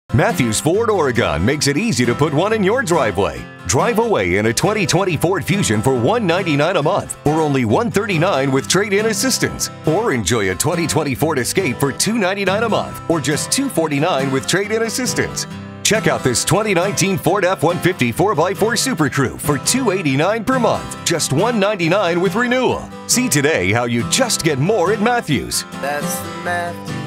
Mathews Ford Oregon makes it easy to put one in your driveway. Drive away in a 2020 Ford Fusion for $199 a month or only $139 with trade-in assistance. Or enjoy a 2020 Ford Escape for $299 a month or just $249 with trade-in assistance. Check out this 2019 Ford F-150 4x4 Super Crew for $289 per month, just $199 with renewal. See today how you just get more at Mathews. That's the Mathews.